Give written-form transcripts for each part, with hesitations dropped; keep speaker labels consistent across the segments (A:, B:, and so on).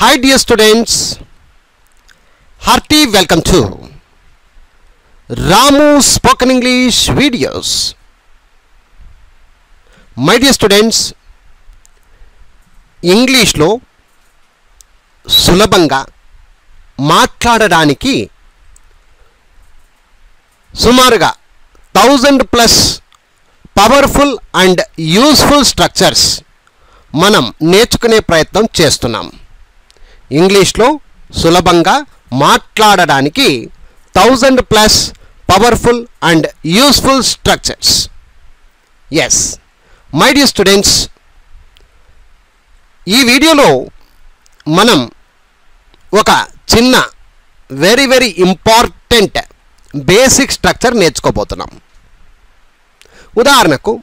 A: Hi dear students, hearty welcome to Ramu Spoken English videos. My dear students, English లో సులభంగా మాట్లాడడానికి సుమారుగా 1000+ powerful and useful structures మనం నేర్చుకునే ప్రయత్నం చేస్తున్నాం. ఇంగ్లీష్లో సులభంగా మాట్లాడడానికి 1000+ powerful and useful structures. Yes my dear students, ఈ వీడియోలో మనం ఒక చిన్న వెరీ ఇంపార్టెంట్ బేసిక్ స్ట్రక్చర్ నేర్చుకోబోతున్నాం. ఉదాహరణకు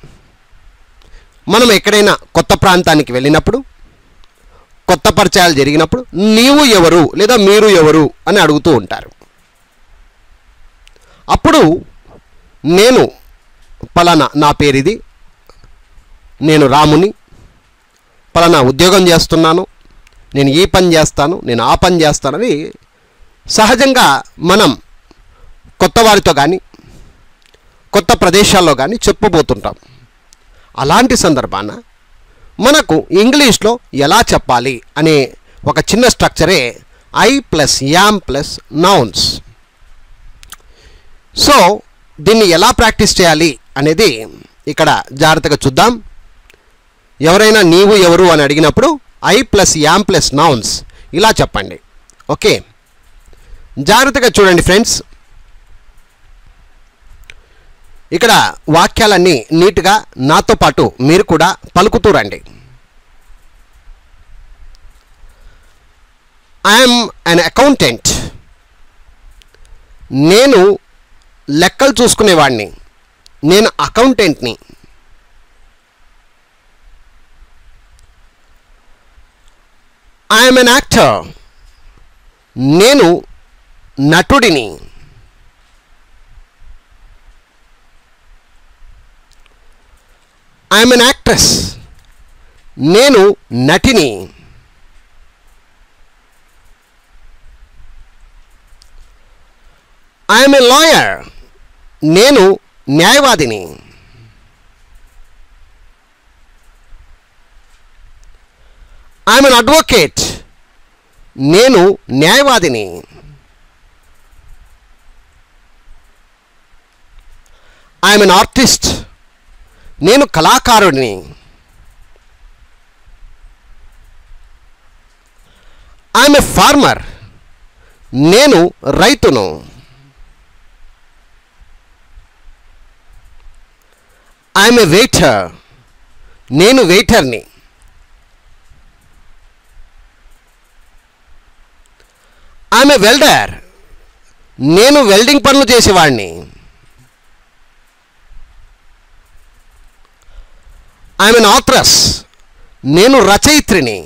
A: మనం ఎక్కడైనా కొత్త ప్రాంతానికి వెళ్ళినప్పుడు, కొత్త పరిచయాలు జరిగినప్పుడు నీవు ఎవరు లేదా మీరు ఎవరు అని అడుగుతూ ఉంటారు. అప్పుడు నేను పలానా, నా పేరు ఇది, నేను రాముని, పలానా ఉద్యోగం చేస్తున్నాను, నేను ఈ పని చేస్తాను, నేను ఆ పని చేస్తానని సహజంగా మనం కొత్త వారితో కానీ కొత్త ప్రదేశాల్లో కానీ చెప్పబోతుంటాం. అలాంటి సందర్భాన మనకు ఇంగ్లీష్లో ఎలా చెప్పాలి అనే ఒక చిన్న స్ట్రక్చరే I plus am plus nouns. So దీన్ని ఎలా ప్రాక్టీస్ చేయాలి అనేది ఇక్కడ జాగ్రత్తగా చూద్దాం. ఎవరైనా నీవు ఎవరు అని అడిగినప్పుడు I plus am plus nouns ఇలా చెప్పండి. ఓకే, జాగ్రత్తగా చూడండి ఫ్రెండ్స్. ఇక్కడ వాక్యాలన్నీ నీట్గా నాతో పాటు మీరు కూడా పలుకుతూ రండి. I'm an accountant. నేను లెక్కలు చూసుకునేవాడిని, నేను అకౌంటెంట్ని. I'm an actor. నేను నటుడిని. I'm an actress. నేను నటిని. I'm a lawyer. నేను న్యాయవాదిని. I'm N advocate. నేను న్యాయవాదిని. I'm an artist. నేను కళాకారుడిని. I'm a farmer. నేను రైతును. I'm a waiter. నేను వెయిటర్ని. I'm a welder. నేను వెల్డింగ్ పనులు చేసేవాడిని. I'm an authoress. నేను రచయిత్రిని.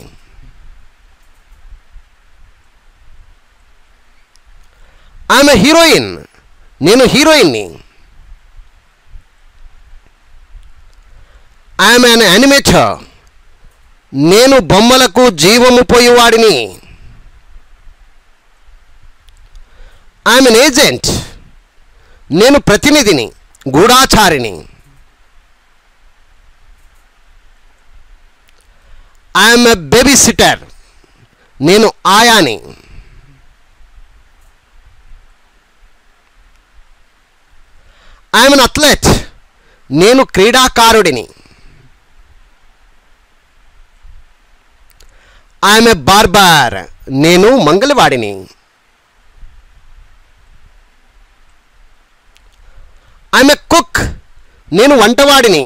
A: I'm a heroine. నేను హీరోయిన్ని. I'm an animator. నేను బొమ్మలకు జీవము పోయేవాడిని. I'm an agent. నేను ప్రతినిధిని, గూఢాచారిని. I'm a baby sitter. నేను ఆయాని. I'm N athlete. నేను క్రీడాకారుడిని. I'm a barber. నేను మంగళవాడిని. I'm a cook. నేను వంటవాడిని.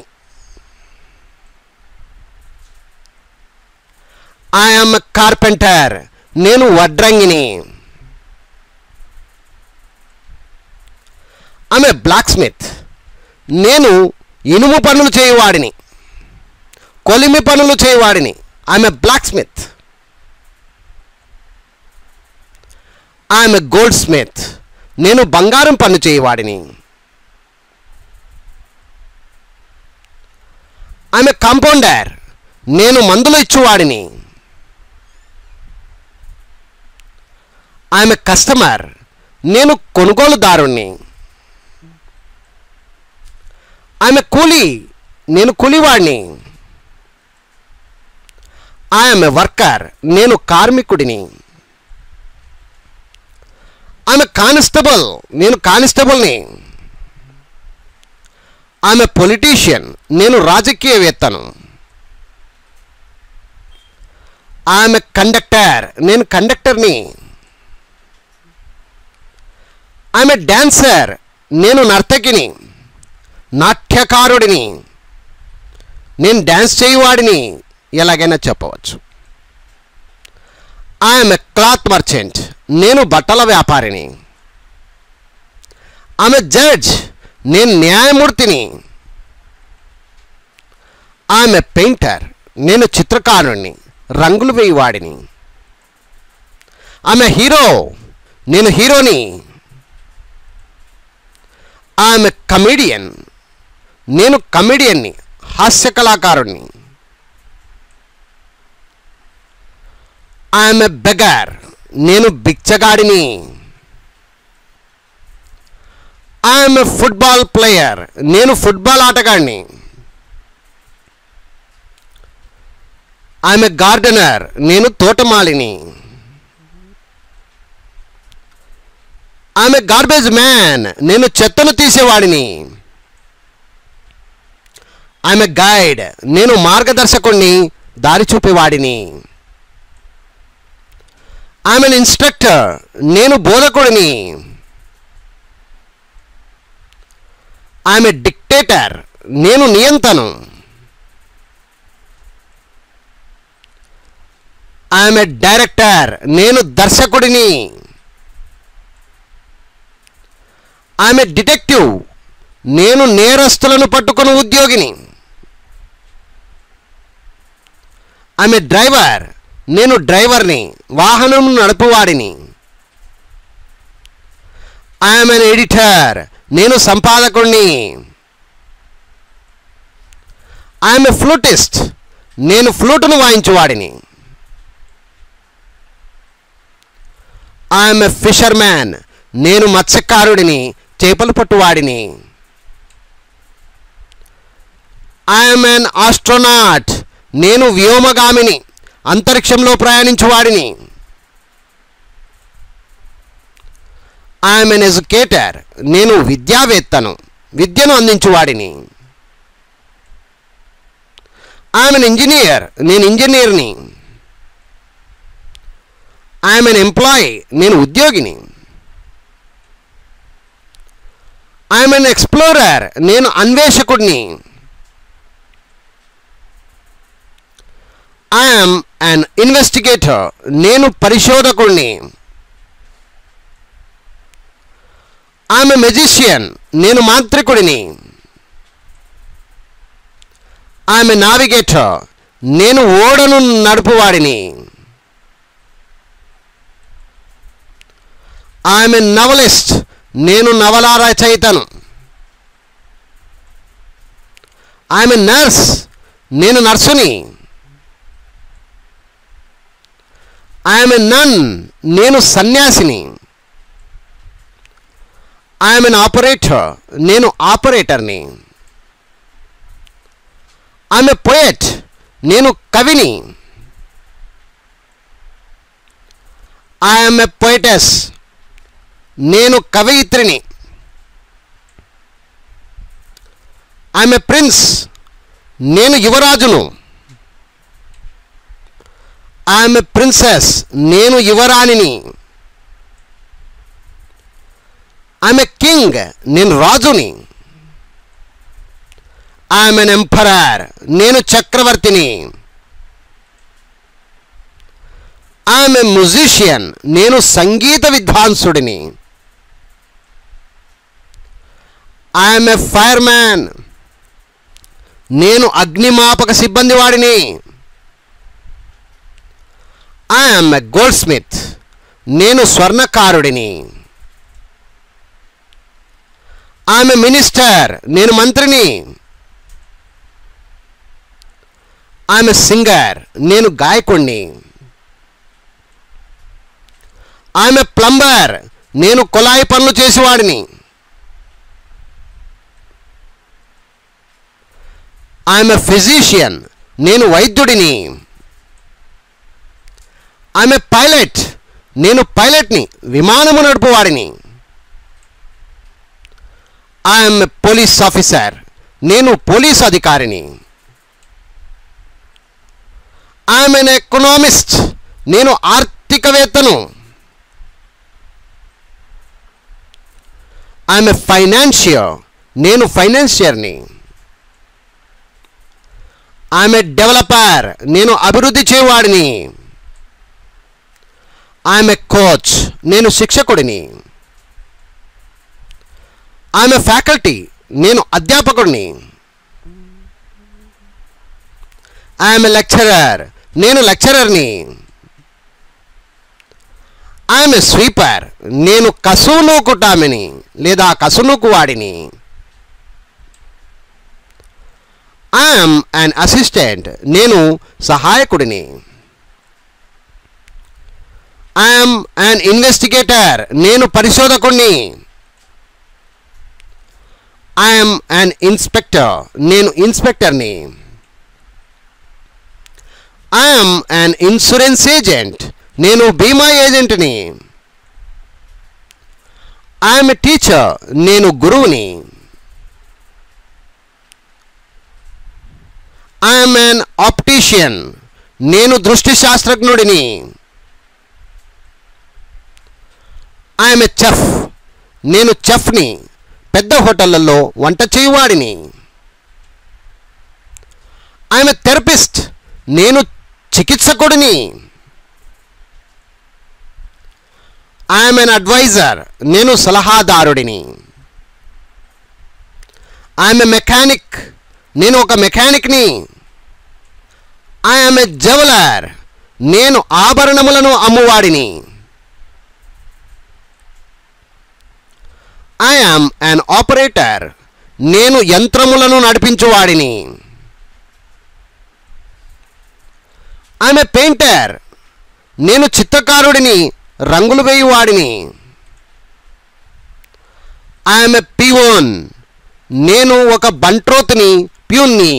A: I'm a carpenter. నేను వడ్రంగిని. I'm a blacksmith. నేను ఇనుము పనులు చేయవాడిని, కొలిమి పనులు చేయవాడిని. I'm a blacksmith. I'm a goldsmith. నేను బంగారం పన్ను చేయవాడిని. I'm a compounder. నేను మందులు ఇచ్చువాడిని. ఐఎమ్ ఏ కస్టమర్, నేను కొనుగోలుదారుణ్ణి. ఐఎమ్ ఏ కూలీ, నేను కూలీవాడిని. ఐఎమ్ ఏ వర్కర్, నేను కార్మికుడిని. ఐఎమ్ ఏ కానిస్టేబుల్, నేను కానిస్టేబుల్ని. ఐఎమ్ ఏ పొలిటీషియన్, నేను రాజకీయవేత్తను. ఐఎమ్ ఏ కండక్టర్, నేను కండక్టర్ని. ఐఎమ్ ఏ డాన్సర్, నేను నర్తకిని, నాట్యకారుడిని, నేను డ్యాన్స్ చేయువాడిని, ఎలాగైనా చెప్పవచ్చు. ఐఎమ్ ఏ క్లాత్ మర్చెంట్, నేను బట్టల వ్యాపారిని. ఐఎమ్ ఏ జడ్జ్, నేను న్యాయమూర్తిని. ఐఎమ్ ఏ పెయింటర్, నేను చిత్రకారుణ్ణి, రంగులు వేయువాడిని. ఐఎమ్ ఏ హీరో, నేను హీరోని. ఐఎమ్ ఏ కమెడియన్, నేను కమెడియన్ని, హాస్య కళాకారుణ్ణి. ఐఎమ్ ఏ బెగర్, నేను బిచ్చగాడిని. ఐఎమ్ ఏ ఫుట్బాల్ ప్లేయర్, నేను ఫుట్బాల్ ఆటగాడిని. ఐఎమ్ ఏ గార్డెనర్, నేను తోటమాలిని. ఐఎమ్ ఏ గార్బేజ్ మ్యాన్, నేను చెత్తను తీసేవాడిని. ఐఎమ్ ఏ గైడ్, నేను మార్గదర్శకుణ్ణి, దారి చూపేవాడిని. ఐఎమ్ ఎన్ ఇన్స్ట్రక్టర్, నేను బోధకుడిని. ఐఎమ్ ఏ డిక్టేటర్, నేను నియంతను. ఐఎమ్ ఏ డైరెక్టర్, నేను దర్శకుడిని. ఐఎమ్ ఏ డిటెక్టివ్, నేను నేరస్తులను పట్టుకుని ఉద్యోగిని. ఐఎమ్ ఏ డ్రైవర్, నేను డ్రైవర్ని, వాహనం నడుపువాడిని. ఐఎమ్ ఎన్ ఎడిటర్, నేను సంపాదకుడిని. ఐఎమ్ ఏ ఫ్లూటిస్ట్, నేను ఫ్లూటును వాయించువాడిని. ఐఎమ్ ఏ ఫిషర్మ్యాన్, నేను మత్స్యకారుడిని, చేపలు పట్టువాడిని. ఐఎమ్ ఎన్ ఆస్ట్రోనాట్, నేను వ్యోమగామిని, అంతరిక్షంలో ప్రయాణించువాడిని. ఐఎమ్ ఎన్ ఎడ్యుకేటర్, నేను విద్యావేత్తను, విద్యను అందించువాడిని. ఐఎమ్ ఎన్ ఇంజనీర్, నేను ఇంజనీర్ని. ఐఎమ్ ఎన్ ఎంప్లాయీ, నేను ఉద్యోగిని. ఐఎమ్ ఎన్ ఎక్స్ప్లోరర్, నేను అన్వేషకుడిని. ఐఎమ్ అన్ ఇన్వెస్టిగేటర్, నేను పరిశోధకుడిని. ఐఎమ్ ఎ మెజిషియన్, నేను మాంత్రికుడిని. ఐఎమ్ ఎ నావిగేటర్, నేను ఓడను నడుపువాడిని. ఐఎమ్ ఎ నవలిస్ట్, నేను నవలా రచయితను. ఐఎమ్ ఎ నర్స్, నేను నర్సుని. ఐఎమ్ ఎ నన్, నేను సన్యాసిని. ఐఎమ్ ఎన్ ఆపరేటర్, నేను ఆపరేటర్ని. ఐఎమ్ ఎ పోయెట్, నేను కవిని. ఐఎమ్ ఎ పోయిటెస్, నేను కవయిత్రిని. ఐఎమ్ ఎ ప్రిన్స్, నేను యువరాజును. ఐఎమ్ ఎ ప్రిన్సెస్, నేను యువరాణిని. ఐఎమ్ ఎ కింగ్, నేను రాజుని. ఐఎమ్ ఎన్ ఎంపరర్, నేను చక్రవర్తిని. ఐఎమ్ ఎ మ్యూజిషియన్, నేను సంగీత విద్వాంసుడిని. ఐఎమ్ ఎ ఫైర్మ్యాన్, నేను అగ్నిమాపక సిబ్బంది వాడిని. ఐఎమ్ ఎ గోల్డ్ స్మిత్, నేను స్వర్ణకారుడిని. ఐఎమ్ ఎ మినిస్టర్, నేను మంత్రిని. ఐఎమ్ ఎ సింగర్, నేను గాయకుడిని. ఐఎమ్ ఏ ప్లంబర్, నేను కుళాయి పనులు చేసేవాడిని. ఐఎమ్ ఏ ఫిజిషియన్, నేను వైద్యుడిని. ఐఎమ్ ఏ పైలట్, నేను పైలట్ని, విమానము నడుపువాడిని. ఐఎమ్ ఏ పోలీస్ ఆఫీసర్, నేను పోలీస్ అధికారిని. ఐఎమ్ ఎన్ ఎకనామిస్ట్, నేను ఆర్థికవేత్తను. ఐఎమ్ ఏ ఫైనాన్షియర్, నేను ఫైనాన్షియర్ని. ఐఎమ్ ఏ డెవలపర్, నేను అభివృద్ధి చేయవాడిని. ఐఎమ్ ఏ కోచ్, నేను శిక్షకుడిని. ఐఎమ్ ఏ ఫ్యాకల్టీ, నేను అధ్యాపకుడిని. ఐఎమ్ ఏ లెక్చరర్, నేను లెక్చరర్ని. ఐఎమ్ ఏ స్వీపర్, నేను కసునూకుటామిని లేదా కసునూకువాడిని. ఐఎమ్ అన్ అసిస్టెంట్, నేను సహాయకుడిని. ఐఎమ్ అన్ ఇన్వెస్టిగేటర్, నేను పరిశోధకుడిని. ఐఎమ్ అన్ ఇన్స్పెక్టర్, నేను ఇన్స్పెక్టర్ని. ఐఎమ్ అన్ ఇన్సూరెన్స్ ఏజెంట్, నేను బీమా ఏజెంట్ని. ఐఎమ్ ఏ టీచర్, నేను గురువుని. ఐఎమ్ అన్ ఆప్టిషియన్, నేను దృష్టి శాస్త్రజ్ఞుడిని. ఐఎమ్ ఏ చెఫ్, నేను చెఫ్ని, పెద్ద హోటళ్లలో వంట చేయువాడిని. ఐఎమ్ ఏ థెరపిస్ట్, నేను చికిత్సకుడిని. ఐఎమ్ ఎన్ అడ్వైజర్, నేను సలహాదారుడిని. ఐఎమ్ ఏ మెకానిక్, నేను ఒక మెకానిక్ని. ఐఎమ్ ఏ జ్యువెలర్, నేను ఆభరణములను అమ్మువాడిని. ఐఎమ్ అన్ ఆపరేటర్, నేను యంత్రములను నడిపించువాడిని. ఐఎమ్ ఏ పెయింటర్, నేను చిత్రకారుడిని, రంగులు వేయువాడిని. ఐఎమ్ ఏ పియోన్, నేను ఒక బంట్రోత్ని, ప్యూన్ని.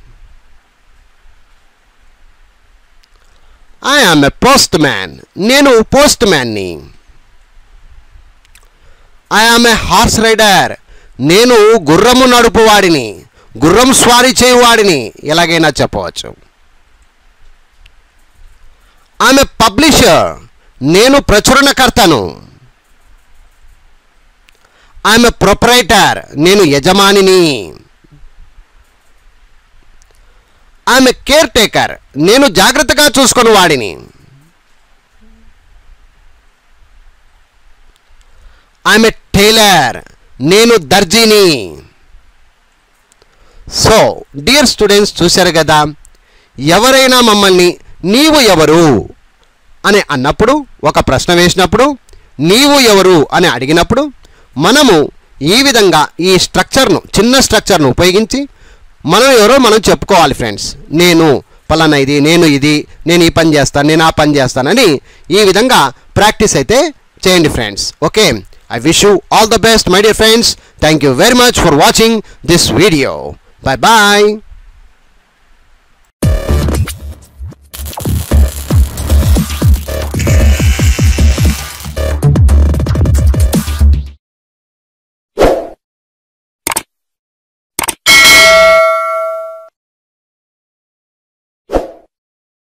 A: ఐఎమ్ ఏ పోస్ట్ మ్యాన్, నేను పోస్ట్ మ్యాన్ని. ఐఎమ్ ఏ హార్స్ రైడర్, నేను గుర్రము నడుపువాడిని, గుర్రం స్వారీ చేయువాడిని ఎలాగైనా చెప్పవచ్చు. ఐఎమ్ ఏ పబ్లిషర్, నేను ప్రచురణకర్తను. ఐఎమ్ ఏ ప్రొప్రైటర్, నేను యజమానిని. ఐఎమ్ ఏ కేర్ టేకర్, నేను జాగ్రత్తగా చూసుకుని వాడిని. ఐఎమ్ ఏ టైలర్, నేను దర్జీని. సో డియర్ స్టూడెంట్స్, చూశారు కదా, ఎవరైనా మమ్మల్ని నీవు ఎవరు అని అన్నప్పుడు, ఒక ప్రశ్న వేసినప్పుడు, నీవు ఎవరు అని అడిగినప్పుడు మనము ఈ విధంగా ఈ స్ట్రక్చర్ను, చిన్న స్ట్రక్చర్ను ఉపయోగించి మనం ఎవరో మనం చెప్పుకోవాలి ఫ్రెండ్స్. నేను పలానా ఇది, నేను ఇది, నేను ఈ పని చేస్తాను, నేను ఆ పని చేస్తానని ఈ విధంగా ప్రాక్టీస్ అయితే చేయండి friends. Okay, I wish you all the best, my dear friends. Thank you very much for watching this video. Bye bye.